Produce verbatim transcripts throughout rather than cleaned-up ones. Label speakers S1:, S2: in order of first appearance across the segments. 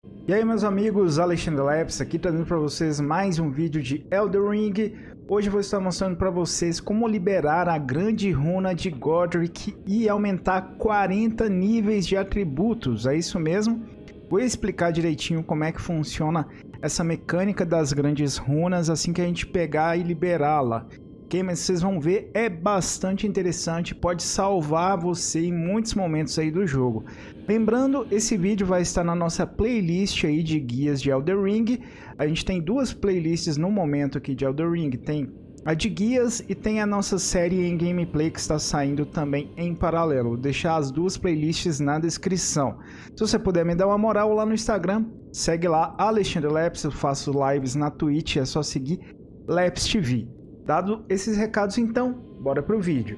S1: E aí, meus amigos, Alexandre Leps aqui trazendo para vocês mais um vídeo de Elden Ring. Hoje eu vou estar mostrando para vocês como liberar a grande runa de Godrick e aumentar quarenta níveis de atributos, é isso mesmo? Vou explicar direitinho como é que funciona essa mecânica das grandes runas assim que a gente pegar e liberá-la. Ok, mas vocês vão ver, é bastante interessante, pode salvar você em muitos momentos aí do jogo. Lembrando, esse vídeo vai estar na nossa playlist aí de guias de Elden Ring. A gente tem duas playlists no momento aqui de Elden Ring, tem a de guias e tem a nossa série em gameplay que está saindo também em paralelo. Vou deixar as duas playlists na descrição. Se você puder me dar uma moral lá no Instagram, segue lá, Alexandre Leps, eu faço lives na Twitch, é só seguir Leps T V. Dado esses recados então, bora pro vídeo.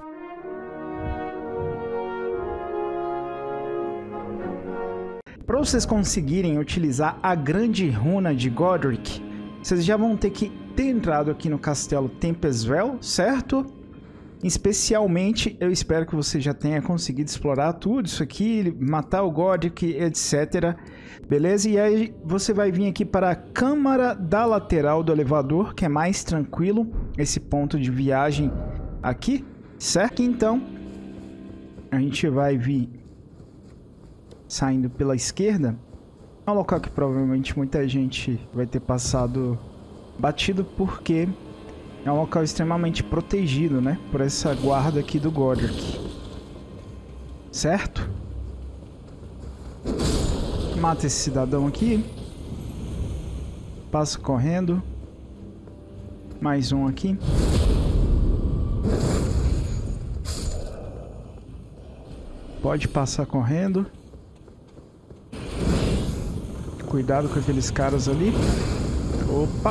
S1: Para vocês conseguirem utilizar a grande runa de Godrick, vocês já vão ter que ter entrado aqui no castelo Tempestvel, certo? Especialmente, eu espero que você já tenha conseguido explorar tudo isso aqui, matar o Godrick, etcétera. Beleza? E aí você vai vir aqui para a câmara da lateral do elevador, que é mais tranquilo, esse ponto de viagem aqui, certo? Então, a gente vai vir saindo pela esquerda. É um local que provavelmente muita gente vai ter passado batido, porque é um local extremamente protegido, né? Por essa guarda aqui do Godrick. Certo? Mata esse cidadão aqui. Passa correndo. Mais um aqui. Pode passar correndo. Cuidado com aqueles caras ali. Opa!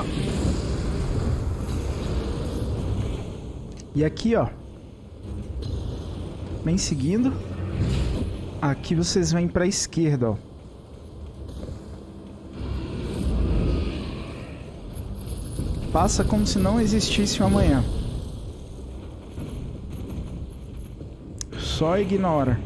S1: E aqui, ó. Vem seguindo. Aqui vocês vêm para a esquerda, ó. Passa como se não existisse um amanhã. Só ignora.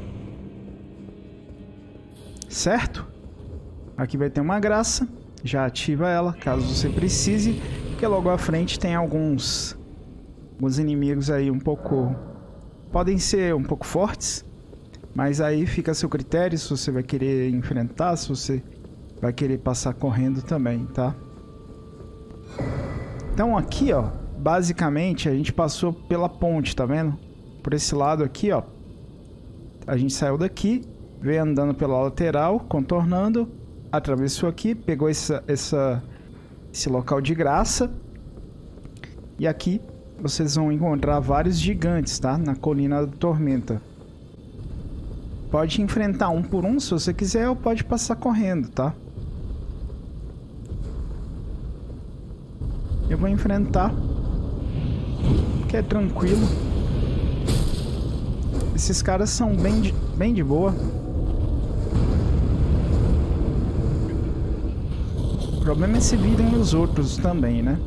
S1: Certo? Aqui vai ter uma graça. Já ativa ela, caso você precise. Porque logo à frente tem alguns... Alguns inimigos aí um pouco... Podem ser um pouco fortes. Mas aí fica a seu critério se você vai querer enfrentar, se você vai querer passar correndo também, tá? Então aqui, ó, basicamente a gente passou pela ponte, tá vendo? Por esse lado aqui, ó. A gente saiu daqui, veio andando pela lateral, contornando, atravessou aqui, pegou essa, essa, esse local de graça. E aqui vocês vão encontrar vários gigantes, tá? Na colina da tormenta. Pode enfrentar um por um se você quiser, ou pode passar correndo, tá? Eu vou enfrentar, que é tranquilo. Esses caras são bem de, bem de boa. O problema é se virem os outros também, né?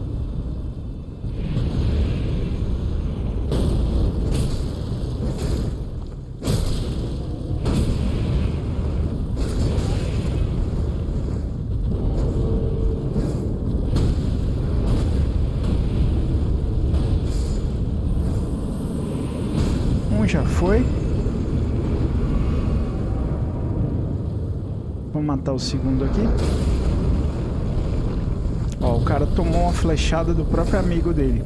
S1: Já foi. Vou matar o segundo aqui. Ó, o cara tomou uma flechada do próprio amigo dele.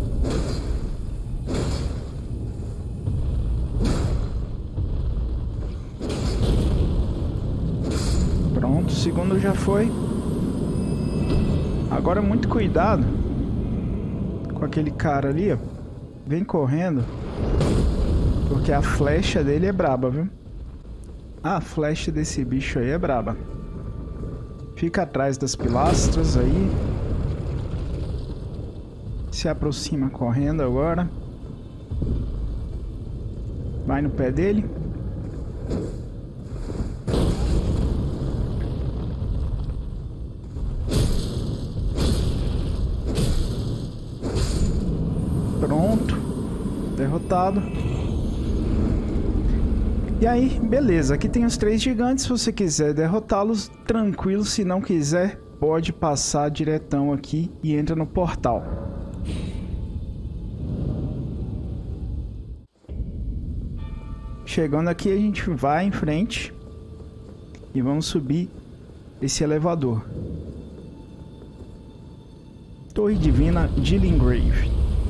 S1: Pronto, o segundo já foi. Agora muito cuidado com aquele cara ali, ó. Vem correndo. Porque a flecha dele é braba, viu? A flecha desse bicho aí é braba. Fica atrás das pilastras aí. Se aproxima correndo agora. Vai no pé dele. Pronto. Derrotado. E aí, beleza, aqui tem os três gigantes, se você quiser derrotá-los, tranquilo, se não quiser, pode passar diretão aqui e entra no portal. Chegando aqui, a gente vai em frente e vamos subir esse elevador. Torre Divina de Lingrave.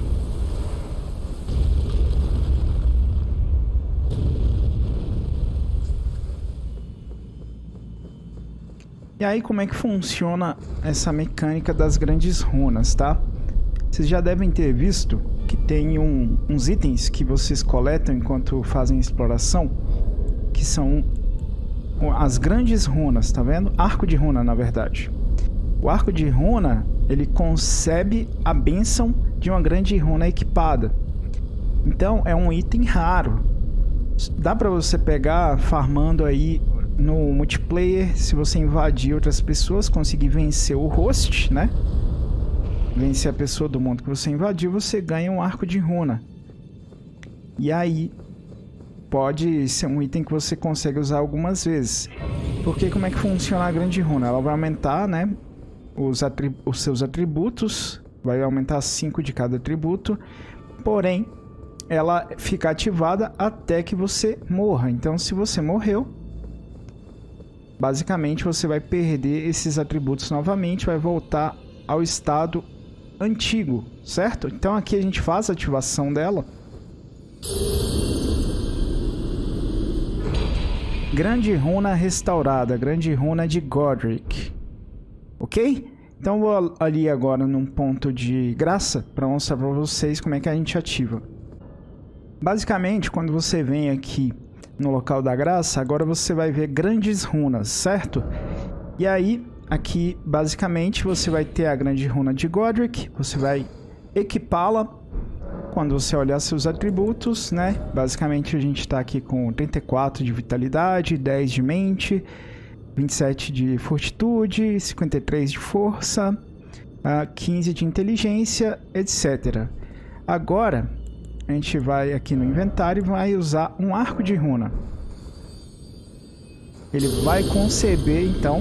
S1: E aí, como é que funciona essa mecânica das grandes runas, tá? Vocês já devem ter visto que tem um, uns itens que vocês coletam enquanto fazem exploração, que são as grandes runas, tá vendo? Arco de runa, na verdade. O arco de runa, ele concebe a bênção de uma grande runa equipada. Então, é um item raro. Dá pra você pegar farmando aí no multiplayer, se você invadir outras pessoas, conseguir vencer o host, né? Vencer a pessoa do mundo que você invadiu, você ganha um arco de runa. E aí, pode ser um item que você consegue usar algumas vezes. Porque como é que funciona a grande runa? Ela vai aumentar, né, os, os seus atributos, vai aumentar cinco de cada atributo, porém, ela fica ativada até que você morra. Então, se você morreu, basicamente você vai perder esses atributos novamente, vai voltar ao estado antigo, certo? Então aqui a gente faz a ativação dela. Grande runa restaurada, grande runa de Godric. Ok? Então vou ali agora num ponto de graça para mostrar para vocês como é que a gente ativa. Basicamente, quando você vem aqui no local da graça, agora você vai ver grandes runas, certo? E aí, aqui, basicamente, você vai ter a grande runa de Godric, você vai equipá-la quando você olhar seus atributos, né? Basicamente, a gente está aqui com trinta e quatro de vitalidade, dez de mente, vinte e sete de fortitude, cinquenta e três de força, quinze de inteligência, etcétera. Agora, a gente vai aqui no inventário e vai usar um arco de runa. Ele vai conceber, então,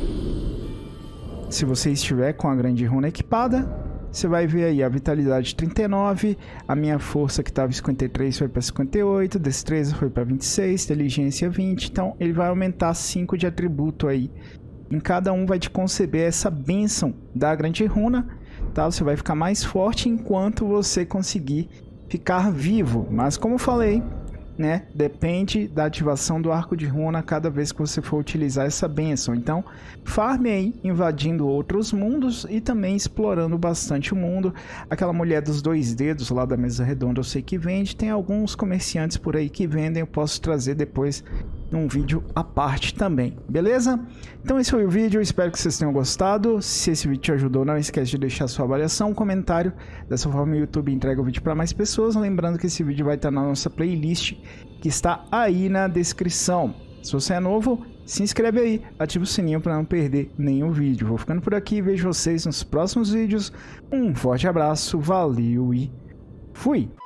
S1: se você estiver com a grande runa equipada, você vai ver aí a vitalidade trinta e nove, a minha força que estava cinquenta e três foi para cinquenta e oito, destreza foi para vinte e seis, inteligência vinte, então ele vai aumentar cinco de atributo aí. Em cada um vai te conceber essa bênção da grande runa, tá? Você vai ficar mais forte enquanto você conseguir ficar vivo, mas como falei, né, depende da ativação do arco de runa cada vez que você for utilizar essa bênção. Então, farme aí invadindo outros mundos e também explorando bastante o mundo. Aquela mulher dos dois dedos lá da mesa redonda eu sei que vende, tem alguns comerciantes por aí que vendem, eu posso trazer depois num vídeo à parte também, beleza? Então esse foi o vídeo, espero que vocês tenham gostado. Se esse vídeo te ajudou, não esquece de deixar sua avaliação, um comentário, dessa forma o YouTube entrega o vídeo para mais pessoas. Lembrando que esse vídeo vai estar na nossa playlist, que está aí na descrição. Se você é novo, se inscreve aí, ativa o sininho para não perder nenhum vídeo. Vou ficando por aqui, vejo vocês nos próximos vídeos. Um forte abraço, valeu e fui!